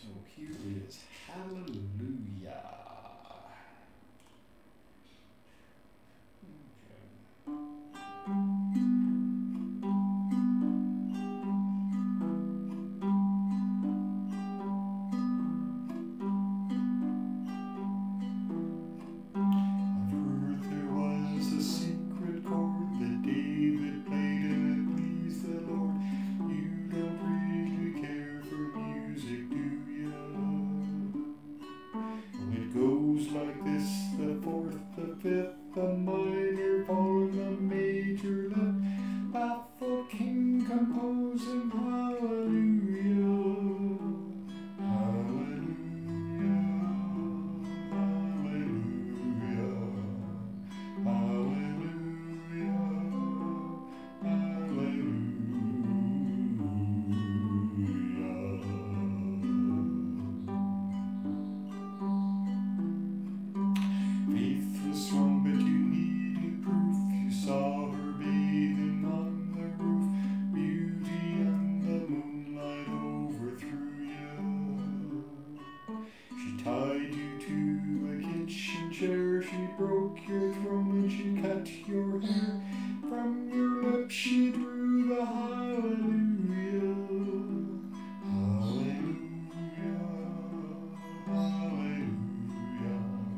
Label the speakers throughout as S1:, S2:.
S1: So here is Hallelujah. Goes like this, the fourth, the fifth, the minor fall, the major lift, baffled king composing hallelujah, hallelujah, hallelujah, hallelujah, hallelujah. Faith was strong, but you needed proof. You saw her bathing on the roof. Beauty and the moonlight overthrew you. She tied you to a kitchen chair. She broke your throne and she cut your hair. From your lips she drew the hallelujah. Hallelujah. Hallelujah.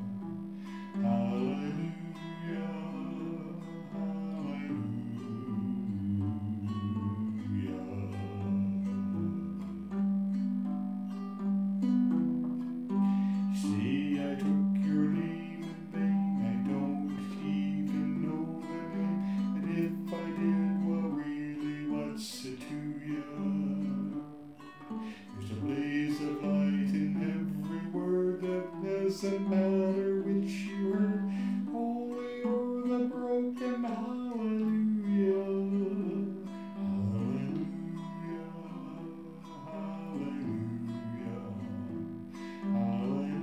S1: Hallelujah, hallelujah. See, I took your name in vain. I don't even know the name. And if I did, well, really, what's it to you? There's a blaze of light in every word that doesn't matter which you heard, holy or the broken hallelujah, hallelujah, hallelujah, hallelujah,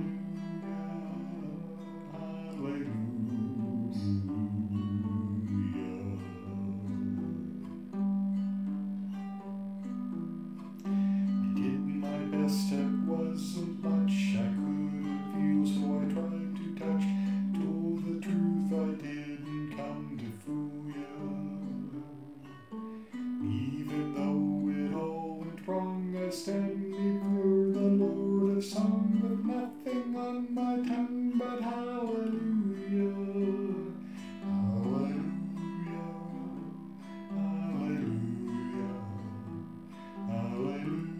S1: hallelujah. It wasn't much I couldn't feel, so I tried to touch. Told the truth, I didn't come to fool you. Even though it all went wrong, I stand before the Lord of song with nothing on my tongue but hallelujah, hallelujah, hallelujah, hallelujah.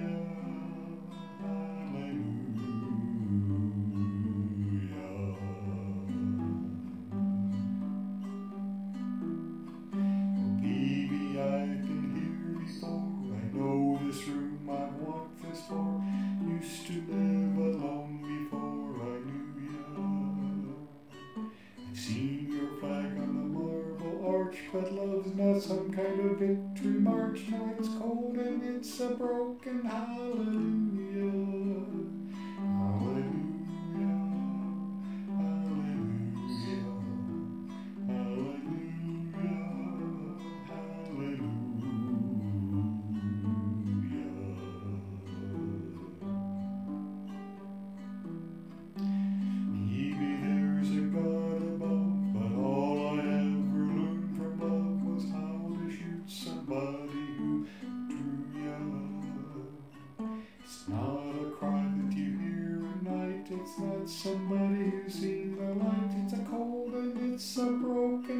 S1: Baby, I've been here before. I know this room, I walked this far. Used to live alone before I knew you. I've seen your flag on the marble arch, but love's not some kind of victory march. No, it's cold and it's a broken hallelujah. Hallelujah. Maybe there's a God above, but all I ever learned from love was how to shoot somebody who drew you. It's not a cry that you hear at night, it's not somebody who's seen the light, it's a cold and it's a broken